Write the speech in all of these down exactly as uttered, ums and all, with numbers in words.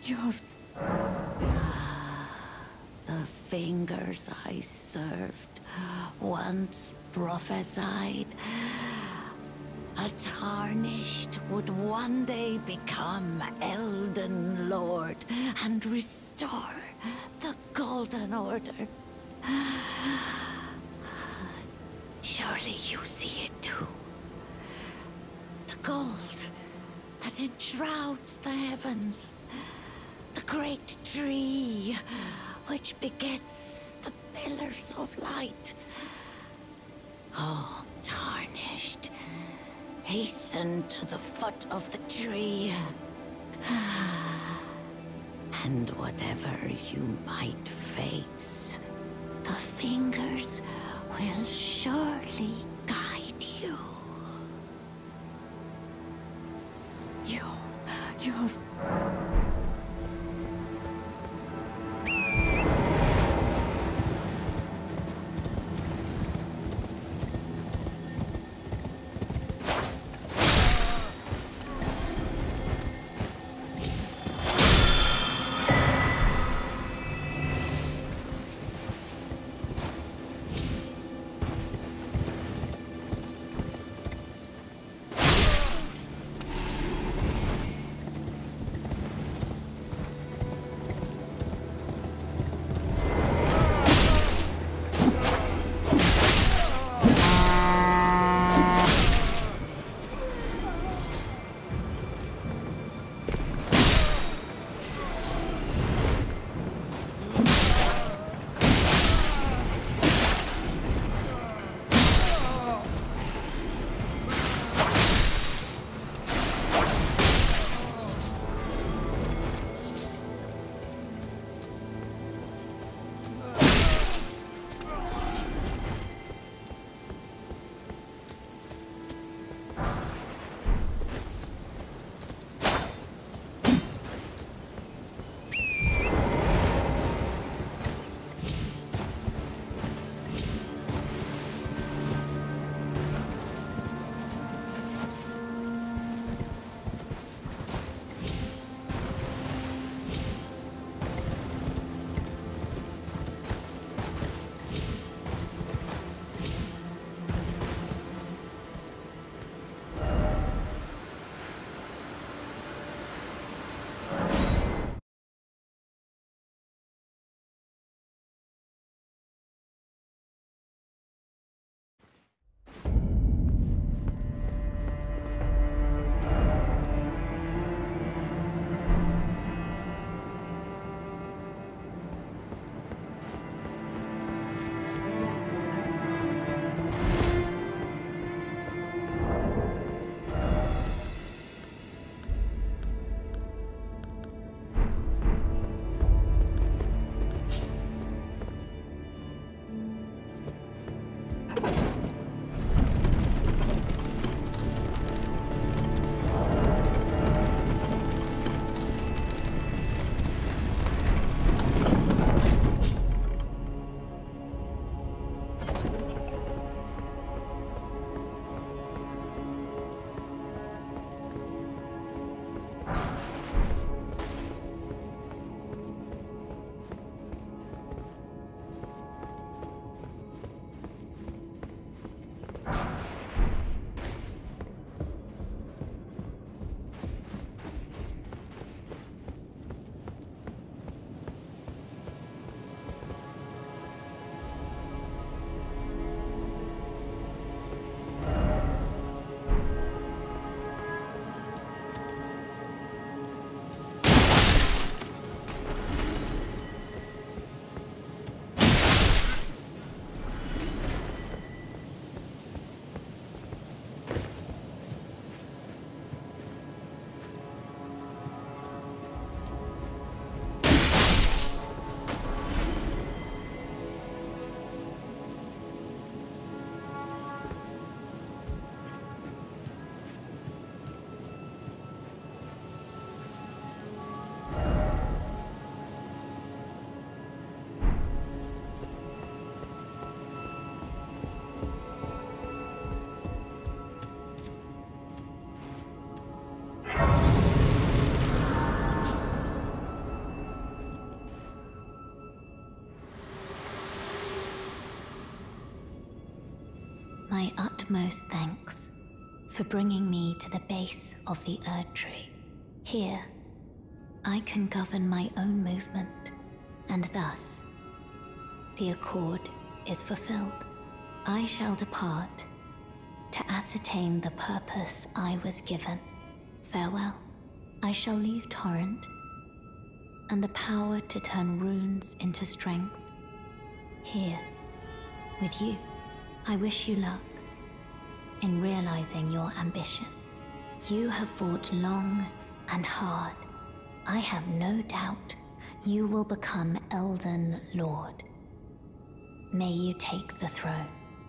Your... The fingers I served once prophesied a tarnished would one day become Elden Lord and restore the Golden Order. Surely you see it too. The gold that enshrouds the heavens. The great tree which begets the pillars of light. Oh, tarnished. Hasten to the foot of the tree. And whatever you might face, the fingers will surely guide you. You... you're... utmost thanks for bringing me to the base of the Erd Tree. Here, I can govern my own movement, and thus, the accord is fulfilled. I shall depart to ascertain the purpose I was given. Farewell. I shall leave Torrent, and the power to turn runes into strength here, with you. I wish you luck in realizing your ambition. You have fought long and hard. I have no doubt you will become Elden Lord. May you take the throne.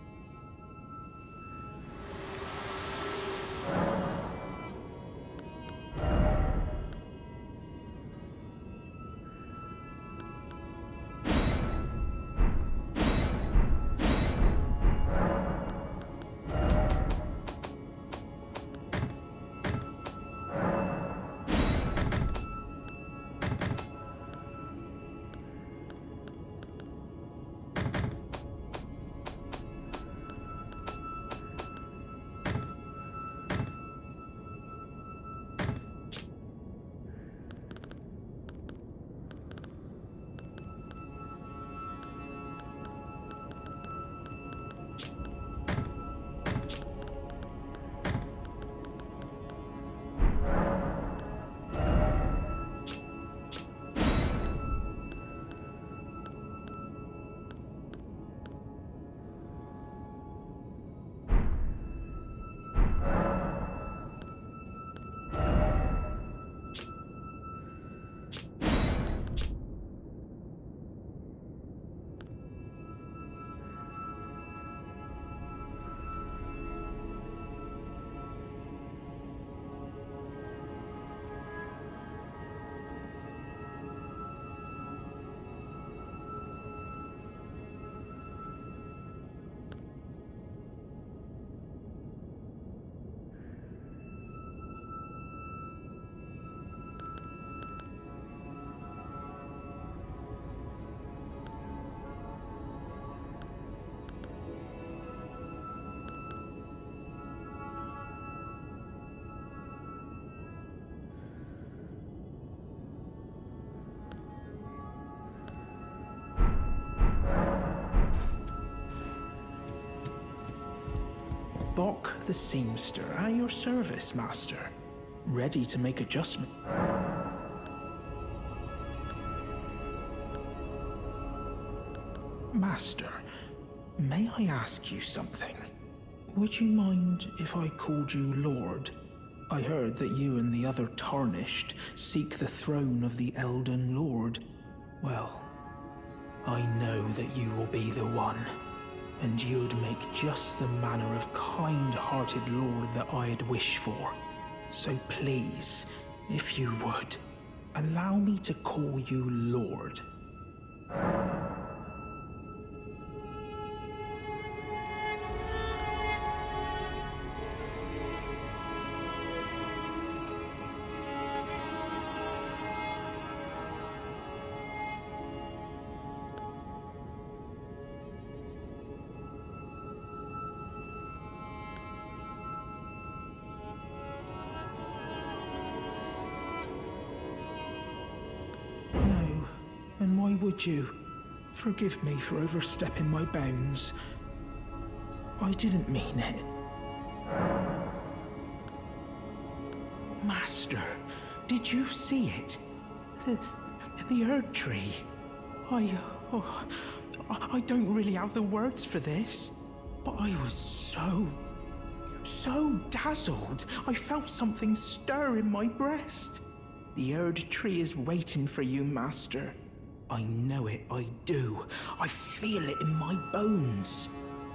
Bok the Seamster, at your service, Master. Ready to make adjustment. Master, may I ask you something? Would you mind if I called you Lord? I heard that you and the other Tarnished seek the throne of the Elden Lord. Well, I know that you will be the one. And you'd make just the manner of kind-hearted lord that I'd wish for. So please, if you would, allow me to call you Lord. And why would you? Forgive me for overstepping my bounds. I didn't mean it. Master, did you see it? The, the Erd Tree. I, oh, I don't really have the words for this, but I was so, so dazzled. I felt something stir in my breast. The Erd Tree is waiting for you, Master. I know it, I do. I feel it in my bones.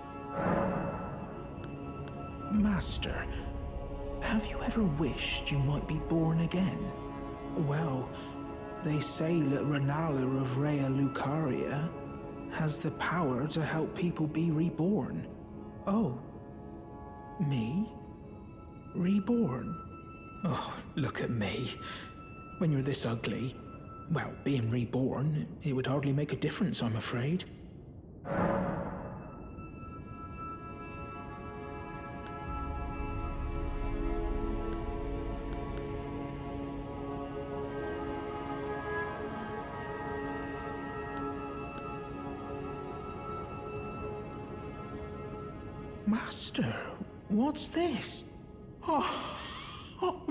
Master, have you ever wished you might be born again? Well, they say that Renala of Rea Lucaria has the power to help people be reborn. Oh, me? Reborn? Oh, look at me. When you're this ugly, well, being reborn, it would hardly make a difference, I'm afraid. Master, what's this? Oh, oh,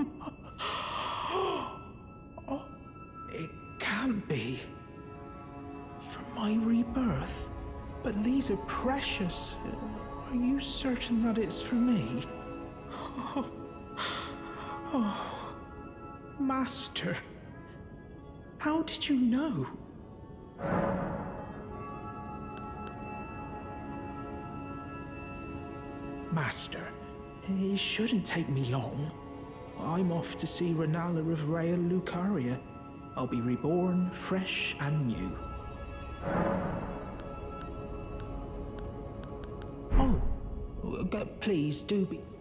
oh, it can't be. For my rebirth? But these are precious. Are you certain that it's for me? Oh, oh, Master, how did you know? Master, it shouldn't take me long. I'm off to see Renala of Rea Lucaria. I'll be reborn, fresh and new. Oh, please do be...